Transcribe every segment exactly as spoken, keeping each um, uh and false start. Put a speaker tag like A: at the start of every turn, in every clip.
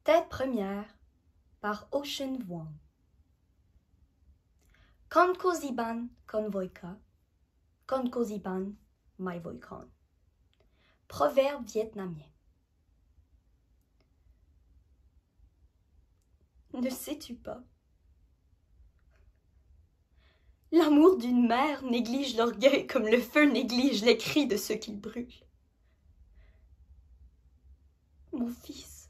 A: Tête première par Ocean Vuong. Kon ko ziban kon voika, kon ko ziban mai voikon. Proverbe vietnamien. Ne sais-tu pas? L'amour d'une mère néglige l'orgueil comme le feu néglige les cris de ceux qu'il brûle. Mon fils,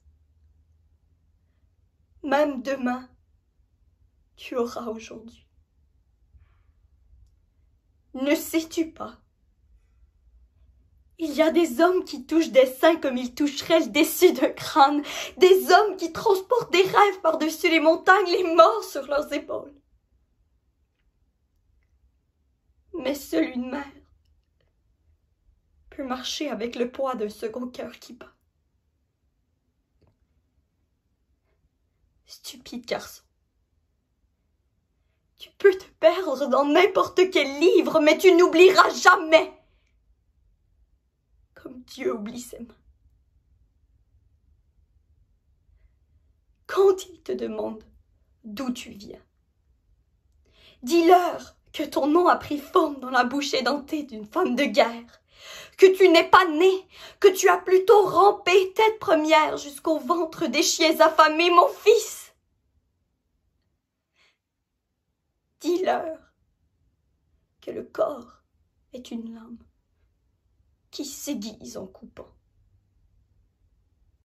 A: même demain, tu auras aujourd'hui. Ne sais-tu pas? Il y a des hommes qui touchent des seins comme ils toucheraient le dessus d'un crâne, des hommes qui transportent des rêves par-dessus les montagnes, les morts sur leurs épaules. Mais seule une mère peut marcher avec le poids d'un second cœur qui bat. Stupide garçon, tu peux te perdre dans n'importe quel livre, mais tu n'oublieras jamais, comme Dieu oublie ses mains. Quand il te demande d'où tu viens, dis-leur que ton nom a pris forme dans la bouche édentée d'une femme de guerre, que tu n'es pas né, que tu as plutôt rampé tête première jusqu'au ventre des chiens affamés, mon fils. Dis-leur que le corps est une lame qui s'aiguise en coupant.